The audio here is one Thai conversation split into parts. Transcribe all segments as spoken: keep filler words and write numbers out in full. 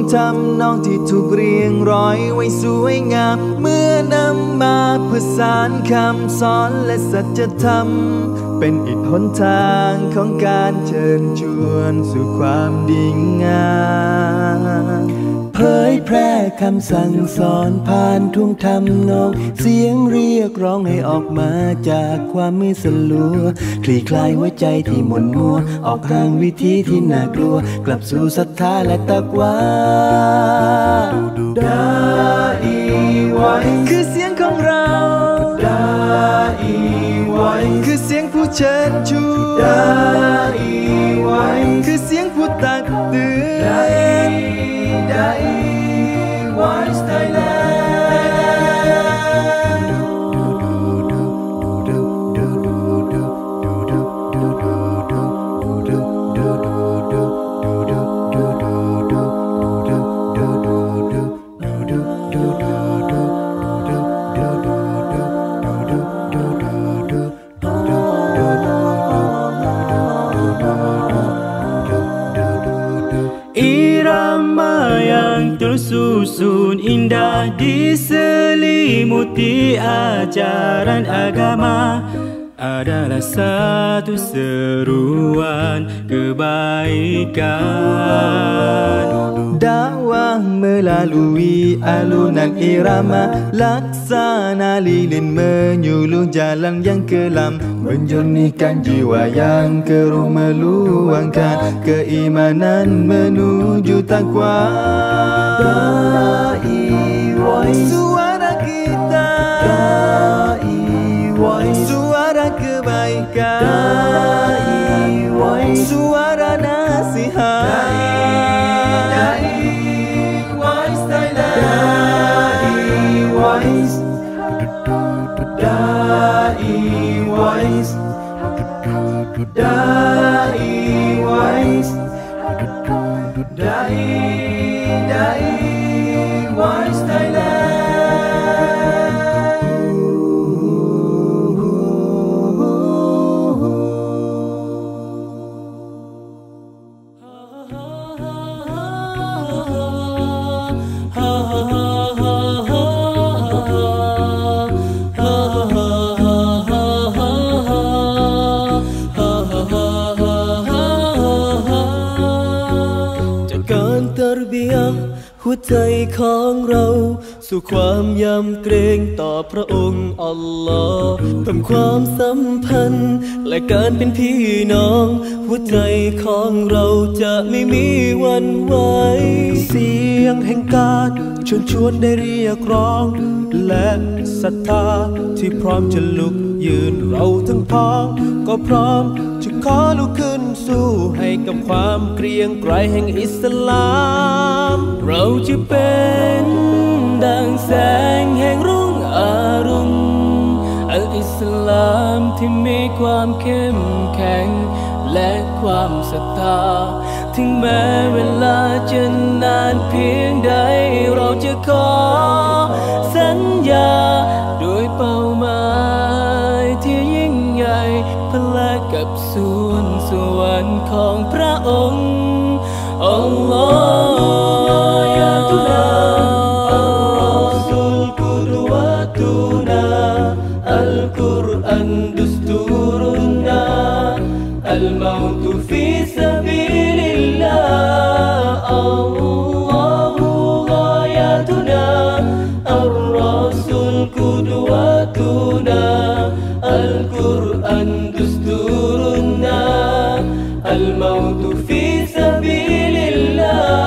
ทำนองที่ถูกเรียงร้อยไว้สวยงามเมื่อนำมาผสานคำสอนและสัจธรรมเป็นอีกหนทางของการเชิญชวนสู่ความดีงามเผยแพร่คำสั่งสอนผ่านท่วงทำนองเสียงเรียกร้องให้ออกมาจากความมืดสลัวคลี่คลายหัวใจที่หม่นมัวออกห่างวิธีที่น่ากลัวกลับสู่ศรัทธาและตักวาดาอีไว้คือเสียงของเราดาอีไว้คือเสียงผู้เชิญชวนดาอีไว้คือเสียงผู้ตักเตือนดาอีไว้สไตล์แลนด์Irama yang tersusun indah diselimuti ajaran agama adalah satu seruan kebaikan. Dakwah melalui alunan irama, laksana lilin menyuluh jalan yang kelam, menjernihkan jiwa yang keruh, meluangkan keimanan menuju takwa. Dai voice, suara kita. Dai voice, suara kebaikan. Dai voice, suara nasihat. Dai, Dai voice Thailand. Dai voice, Dai voice, Dai voice, Dai, Dai voice Thailand. Terbiak หัวใจของเราสู่ความยำเกรงต่อพระองค์อัลลอฮ์เพิ่มความสัมพันธ์และการเป็นพี่น้องหัวใจของเราจะไม่มีวันไหวเสียงแห่งการชวนชวนได้เรียกร้องและศรัทธาที่พร้อมจะลุกยืนเราทั้งพ้องก็พร้อมจะขอลุกขึ้นสู้ให้กับความเกรียงไกรแห่งอิสลามเราจะเป็นดังแสงแห่งรุ่งอรุณอัลอิสลามที่มีความเข้มแข็งและความศรัทธาถึงแม้เวลาจะนานเพียงใดเราจะขอสัญญาโดยเป้าหมายที่ยิ่งใหญ่พละกับส่วนสวรรค์ของพระองค์อัลลอฮฺยาตุลาอัลรอซูลกุดวะตุนาอัลกุรอันดุสตูรุนาอัลเมาตุฟีซะบีลิลลาห์อัลลอฮฺกอยาตุนาอัลรอซูลกุดวะตุนาอัลกุรอันดุสตูรุนาอัลเมาตุฟีซะบีลิลลาห์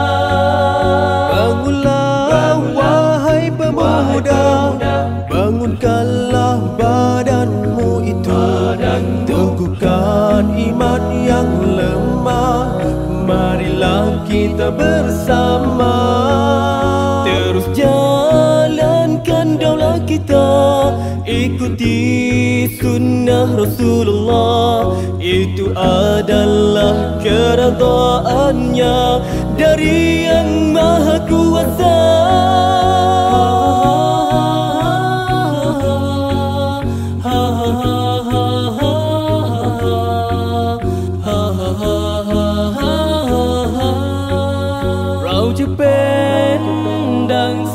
Bangunlah wahai pemuda, bangunkanlah badanmu itu, teguhkan iman yang lemah, marilah kita bersama, terus jalankan daulah kita, ikuti sunnah Rasulullah, itu adalah keridhaannya dari yang maha kuasa.เราจะเป็น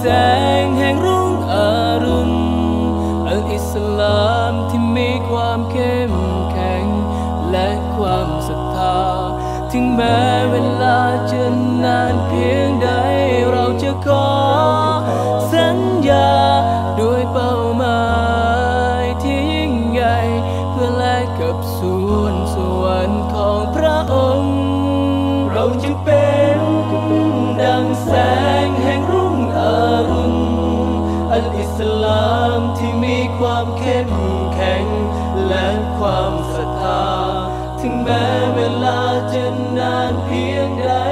งแห่งรุ่งอรุณอัลอิสลามที่มีความเข้มแข็งและความศรัทธาถึงแม้เวลาจะนานเพียงใดเราจะขอสัญญาด้วยเป้าหมายที่ยิ่งใหญ่เพื่อแลกกับสวนสวรรค์ของพระองค์เราจะเป็นดังแสงแห่งรุ่งอรุณอัลอิสลามที่มีความเข้มแข็งและความศรัทธาถึงแม้เวลาจะนานเพียงใด